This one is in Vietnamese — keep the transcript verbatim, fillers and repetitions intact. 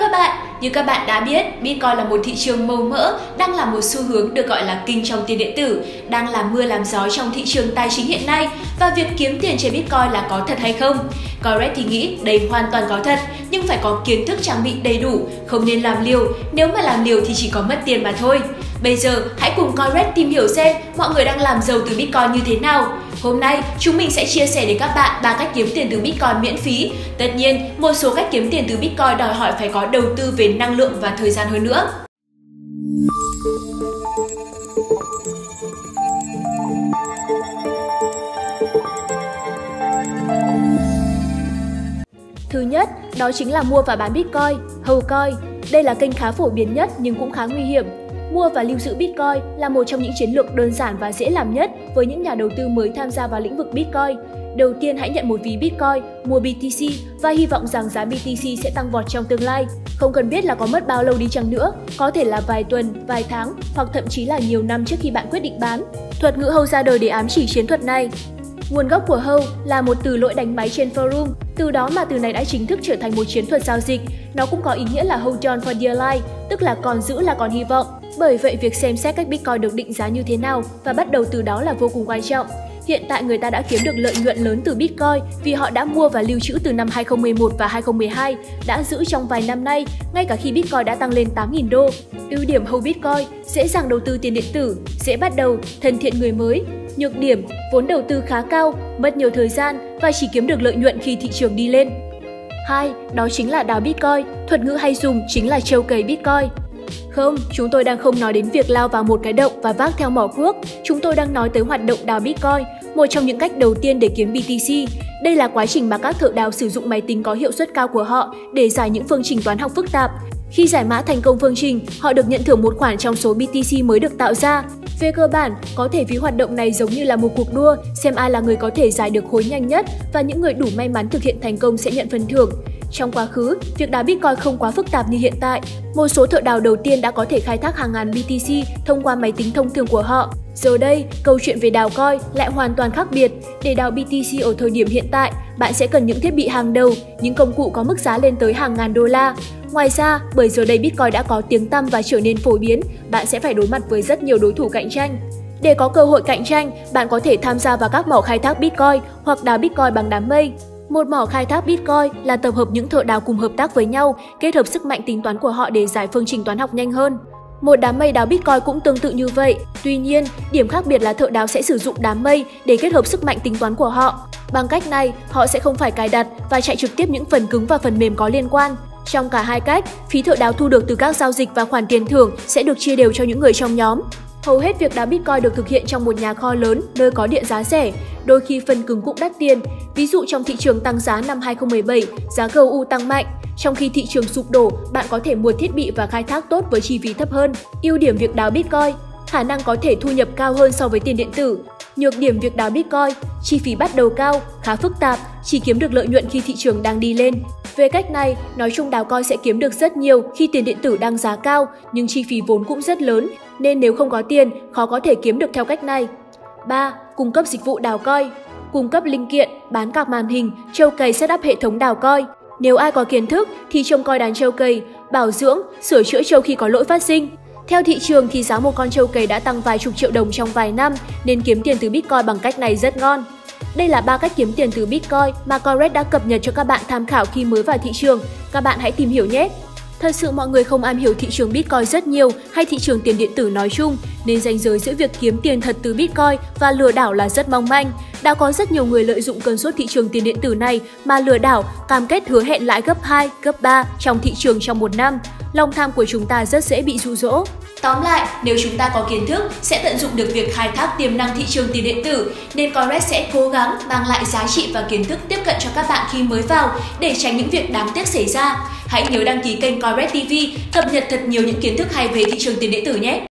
các bạn, như các bạn đã biết, Bitcoin là một thị trường màu mỡ, đang là một xu hướng được gọi là kinh trong tiền điện tử, đang làm mưa làm gió trong thị trường tài chính hiện nay, và việc kiếm tiền trên Bitcoin là có thật hay không? Coinrect thì nghĩ đây hoàn toàn có thật, nhưng phải có kiến thức trang bị đầy đủ, không nên làm liều, nếu mà làm liều thì chỉ có mất tiền mà thôi. Bây giờ, hãy cùng Coinrect tìm hiểu xem mọi người đang làm giàu từ Bitcoin như thế nào. Hôm nay, chúng mình sẽ chia sẻ đến các bạn ba cách kiếm tiền từ Bitcoin miễn phí. Tất nhiên, một số cách kiếm tiền từ Bitcoin đòi hỏi phải có đầu tư về năng lượng và thời gian hơn nữa. Thứ nhất, đó chính là mua và bán Bitcoin, Holdcoin. Đây là kênh khá phổ biến nhất nhưng cũng khá nguy hiểm. Mua và lưu giữ Bitcoin là một trong những chiến lược đơn giản và dễ làm nhất với những nhà đầu tư mới tham gia vào lĩnh vực Bitcoin. Đầu tiên, hãy nhận một ví Bitcoin, mua bê tê xê và hy vọng rằng giá bê tê xê sẽ tăng vọt trong tương lai. Không cần biết là có mất bao lâu đi chăng nữa, có thể là vài tuần, vài tháng hoặc thậm chí là nhiều năm trước khi bạn quyết định bán. Thuật ngữ Hold ra đời để ám chỉ chiến thuật này. Nguồn gốc của Hold là một từ lỗi đánh máy trên forum, từ đó mà từ này đã chính thức trở thành một chiến thuật giao dịch. Nó cũng có ý nghĩa là hold on for dear life, tức là còn giữ là còn hy vọng. Bởi vậy, việc xem xét cách Bitcoin được định giá như thế nào và bắt đầu từ đó là vô cùng quan trọng. Hiện tại người ta đã kiếm được lợi nhuận lớn từ Bitcoin vì họ đã mua và lưu trữ từ năm hai không một một và hai không một hai, đã giữ trong vài năm nay, ngay cả khi Bitcoin đã tăng lên tám nghìn đô. Ưu điểm hold Bitcoin: dễ dàng đầu tư tiền điện tử, dễ bắt đầu, thân thiện người mới. Nhược điểm: vốn đầu tư khá cao, mất nhiều thời gian và chỉ kiếm được lợi nhuận khi thị trường đi lên. Hai, đó chính là đào Bitcoin, thuật ngữ hay dùng chính là trêu cày Bitcoin. Không, chúng tôi đang không nói đến việc lao vào một cái động và vác theo mỏ cuốc. Chúng tôi đang nói tới hoạt động đào Bitcoin, một trong những cách đầu tiên để kiếm bê tê xê. Đây là quá trình mà các thợ đào sử dụng máy tính có hiệu suất cao của họ để giải những phương trình toán học phức tạp. Khi giải mã thành công phương trình, họ được nhận thưởng một khoản trong số bê tê xê mới được tạo ra. Về cơ bản, có thể ví hoạt động này giống như là một cuộc đua, xem ai là người có thể giải được khối nhanh nhất và những người đủ may mắn thực hiện thành công sẽ nhận phần thưởng. Trong quá khứ, việc đào Bitcoin không quá phức tạp như hiện tại. Một số thợ đào đầu tiên đã có thể khai thác hàng ngàn bê tê xê thông qua máy tính thông thường của họ. Giờ đây, câu chuyện về đào coin lại hoàn toàn khác biệt. Để đào bê tê xê ở thời điểm hiện tại, bạn sẽ cần những thiết bị hàng đầu, những công cụ có mức giá lên tới hàng ngàn đô la. Ngoài ra, bởi giờ đây Bitcoin đã có tiếng tăm và trở nên phổ biến, bạn sẽ phải đối mặt với rất nhiều đối thủ cạnh tranh. Để có cơ hội cạnh tranh, bạn có thể tham gia vào các mỏ khai thác Bitcoin hoặc đào Bitcoin bằng đám mây. Một mỏ khai thác Bitcoin là tập hợp những thợ đào cùng hợp tác với nhau, kết hợp sức mạnh tính toán của họ để giải phương trình toán học nhanh hơn. Một đám mây đào Bitcoin cũng tương tự như vậy. Tuy nhiên, điểm khác biệt là thợ đào sẽ sử dụng đám mây để kết hợp sức mạnh tính toán của họ. Bằng cách này, họ sẽ không phải cài đặt và chạy trực tiếp những phần cứng và phần mềm có liên quan. Trong cả hai cách, phí thợ đào thu được từ các giao dịch và khoản tiền thưởng sẽ được chia đều cho những người trong nhóm. Hầu hết việc đào Bitcoin được thực hiện trong một nhà kho lớn nơi có điện giá rẻ, đôi khi phần cứng cũng đắt tiền. Ví dụ trong thị trường tăng giá năm hai không một bảy, giá giê u tăng mạnh. Trong khi thị trường sụp đổ, bạn có thể mua thiết bị và khai thác tốt với chi phí thấp hơn. Ưu điểm việc đào Bitcoin: khả năng có thể thu nhập cao hơn so với tiền điện tử. Nhược điểm việc đào Bitcoin: chi phí bắt đầu cao, khá phức tạp, chỉ kiếm được lợi nhuận khi thị trường đang đi lên. Về cách này, nói chung đào coin sẽ kiếm được rất nhiều khi tiền điện tử đang giá cao, nhưng chi phí vốn cũng rất lớn, nên nếu không có tiền, khó có thể kiếm được theo cách này. Ba. Cung cấp dịch vụ đào coin. Cung cấp linh kiện, bán card màn hình, trâu cày setup hệ thống đào coin. Nếu ai có kiến thức thì trông coi đàn trâu cày, bảo dưỡng, sửa chữa trâu khi có lỗi phát sinh. Theo thị trường thì giá một con trâu cày đã tăng vài chục triệu đồng trong vài năm, nên kiếm tiền từ Bitcoin bằng cách này rất ngon. Đây là ba cách kiếm tiền từ Bitcoin mà Coinrect đã cập nhật cho các bạn tham khảo khi mới vào thị trường. Các bạn hãy tìm hiểu nhé! Thật sự mọi người không am hiểu thị trường Bitcoin rất nhiều hay thị trường tiền điện tử nói chung, nên ranh giới giữa việc kiếm tiền thật từ Bitcoin và lừa đảo là rất mong manh. Đã có rất nhiều người lợi dụng cơn sốt thị trường tiền điện tử này mà lừa đảo, cam kết hứa hẹn lãi gấp hai, gấp ba trong thị trường trong một năm. Lòng tham của chúng ta rất dễ bị dụ dỗ. Tóm lại, nếu chúng ta có kiến thức, sẽ tận dụng được việc khai thác tiềm năng thị trường tiền điện tử, nên Coinrect sẽ cố gắng mang lại giá trị và kiến thức tiếp cận cho các bạn khi mới vào để tránh những việc đáng tiếc xảy ra. Hãy nhớ đăng ký kênh Coinrect ti vi, cập nhật thật nhiều những kiến thức hay về thị trường tiền điện tử nhé!